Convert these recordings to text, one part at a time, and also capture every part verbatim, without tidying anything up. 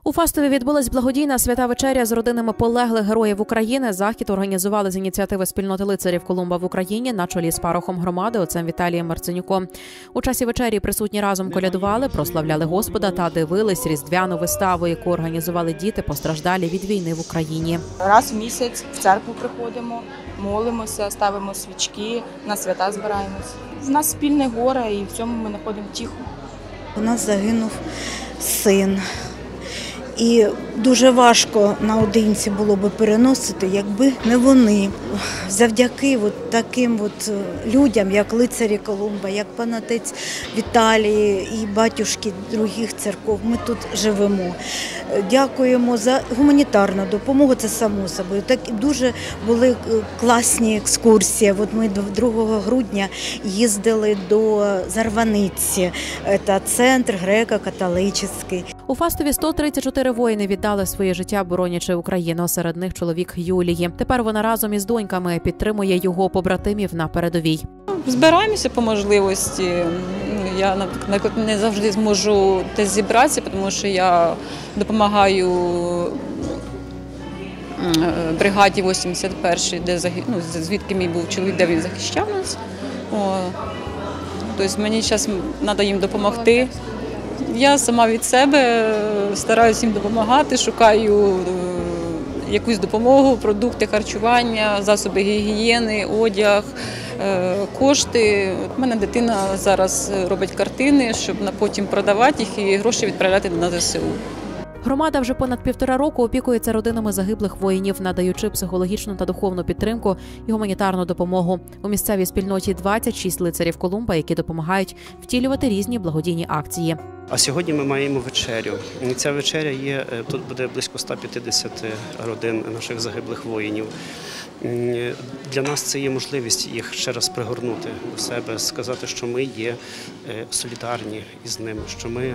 У Фастові відбулась благодійна свята вечеря з родинами полеглих героїв України. Захід організували з ініціативи спільноти лицарів Колумба в Україні на чолі з парохом громади отцем Віталієм Марценюком. У часі вечері присутні разом колядували, прославляли Господа та дивились різдвяну виставу, яку організували діти, постраждалі від війни в Україні. Раз в місяць в церкву приходимо, молимося, ставимо свічки, на свята збираємось. У нас спільне горе і в цьому ми знаходимо тихо. У нас загинув син. І дуже важко наодинці було би переносити, якби не вони. Завдяки от таким от людям, як лицарі Колумба, як пан отець Віталій і батюшки других церков, ми тут живемо. Дякуємо за гуманітарну допомогу, це само собою. Так дуже були класні екскурсії. От ми другого грудня їздили до Зарваниці, це центр греко-католицький. У Фастові сто тридцять чотири воїни віддали своє життя, боронячи Україну. Серед них чоловік Юлії. Тепер вона разом із доньками підтримує його побратимів на передовій. Збираємося по можливості. Я, наприклад, не завжди зможу десь зібратися, тому що я допомагаю бригаді вісімдесят першій, де ну, звідки мій був чоловік, де він захищав нас. О, тобто мені зараз треба їм допомогти. Я сама від себе стараюся їм допомагати, шукаю якусь допомогу, продукти харчування, засоби гігієни, одяг, кошти. У мене дитина зараз робить картини, щоб потім продавати їх і гроші відправляти на зе се у. Громада вже понад півтора року опікується родинами загиблих воїнів, надаючи психологічну та духовну підтримку і гуманітарну допомогу. У місцевій спільноті двадцять шість лицарів Колумба, які допомагають втілювати різні благодійні акції. А сьогодні ми маємо вечерю. І ця вечеря є, тут буде близько ста п'ятдесяти родин наших загиблих воїнів. Для нас це є можливість їх ще раз пригорнути до себе, сказати, що ми є солідарні із ними, що ми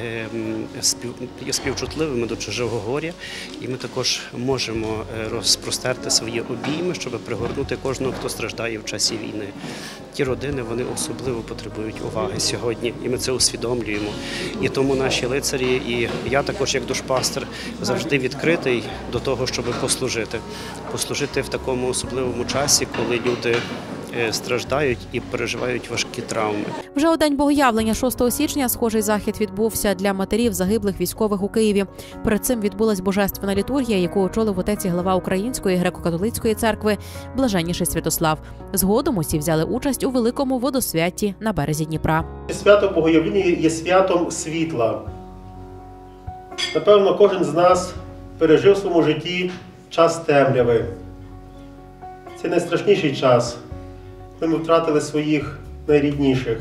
є співчутливими до чужого горя, і ми також можемо розпростерти свої обійми, щоб пригорнути кожного, хто страждає в часі війни. Ті родини, вони особливо потребують уваги сьогодні, і ми це усвідомлюємо. І тому наші лицарі, і я також, як душпастер, завжди відкритий до того, щоб послужити. Послужити в такому особливому часі, коли люди страждають і переживають важкі травми. Вже у день Богоявлення шостого січня схожий захід відбувся для матерів загиблих військових у Києві. Перед цим відбулась божественна літургія, яку очолив отець і глава Української греко-католицької церкви Блаженніший Святослав. Згодом усі взяли участь у великому водосвятті на березі Дніпра. Свято Богоявлення є святом світла. Напевно, кожен з нас пережив в своєму житті час темряви. Це найстрашніший час, коли ми втратили своїх найрідніших.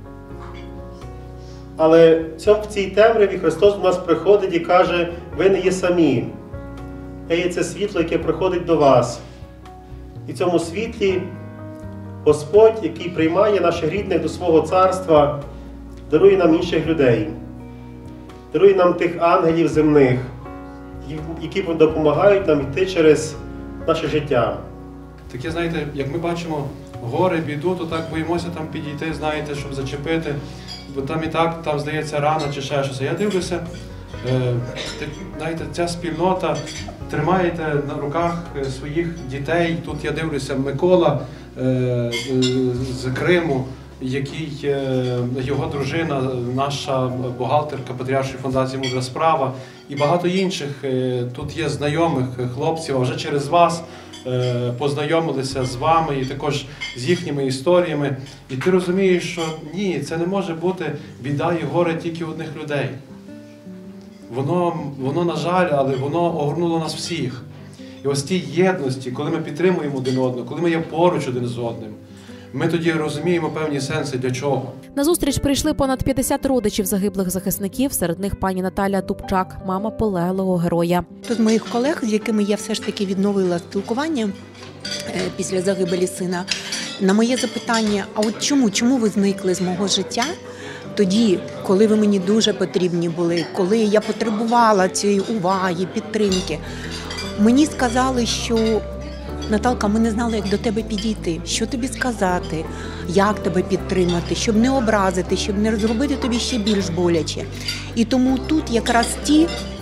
Але в цій темряві Христос до нас приходить і каже: ви не є самі. Я є це світло, яке приходить до вас. І в цьому світлі Господь, який приймає наших рідних до свого царства, дарує нам інших людей. Дарує нам тих ангелів земних, які допомагають нам йти через наше життя. Таке, знаєте, як ми бачимо горе, біду, то так боїмося там підійти, знаєте, щоб зачепити, бо там і так, там, здається, рана чи ще щось. Я дивлюся, е, знаєте, ця спільнота, тримаєте на руках своїх дітей. Тут я дивлюся, Микола е, з Криму, який, е, його дружина, наша бухгалтерка Патріаршої фундації «Мудра справа», і багато інших е, тут є знайомих хлопців, а вже через вас познайомилися з вами і також з їхніми історіями. І ти розумієш, що ні, це не може бути біда і горе тільки одних людей. Воно, воно, на жаль, але воно огорнуло нас всіх. І ось тій єдності, коли ми підтримуємо один одного, коли ми є поруч один з одним, ми тоді розуміємо певні сенси для чого. На зустріч прийшли понад п'ятдесят родичів загиблих захисників, серед них пані Наталя Дубчак, мама полеглого героя. З моїх колег, з якими я все ж таки відновила спілкування після загибелі сина, на моє запитання: а от чому, чому ви зникли з мого життя тоді, коли ви мені дуже потрібні були, коли я потребувала цієї уваги, підтримки, мені сказали, що Наталка, ми не знали, як до тебе підійти, що тобі сказати, як тебе підтримати, щоб не образити, щоб не зробити тобі ще більш боляче. І тому тут якраз ті,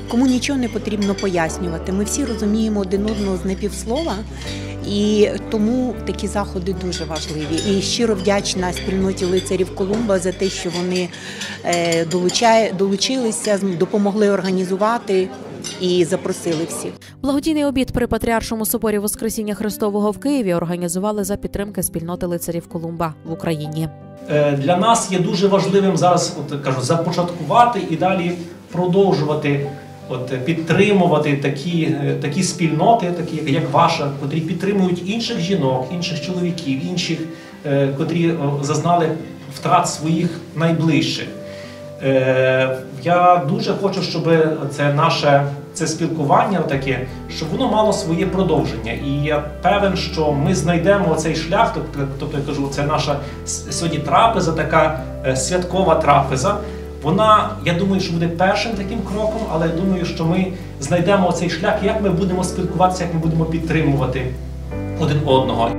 кому нічого не потрібно пояснювати. Ми всі розуміємо один одного з непівслова, і тому такі заходи дуже важливі. І щиро вдячна спільноті лицарів Колумба за те, що вони долучилися, допомогли організувати і запросили всіх. Благодійний обід при Патріаршому соборі Воскресіння Христового в Києві організували за підтримки спільноти лицарів Колумба в Україні. Для нас є дуже важливим зараз, от кажу, започаткувати і далі продовжувати, от підтримувати такі, такі спільноти, такі як ваша, котрі підтримують інших жінок, інших чоловіків, інших, котрі зазнали втрат своїх найближчих. Я дуже хочу, щоб це наше це спілкування таке, щоб воно мало своє продовження. І я певен, що ми знайдемо цей шлях, тобто я кажу, це наша сьогодні трапеза, така святкова трапеза. Вона, я думаю, що буде першим таким кроком, але я думаю, що ми знайдемо цей шлях, як ми будемо спілкуватися, як ми будемо підтримувати один одного.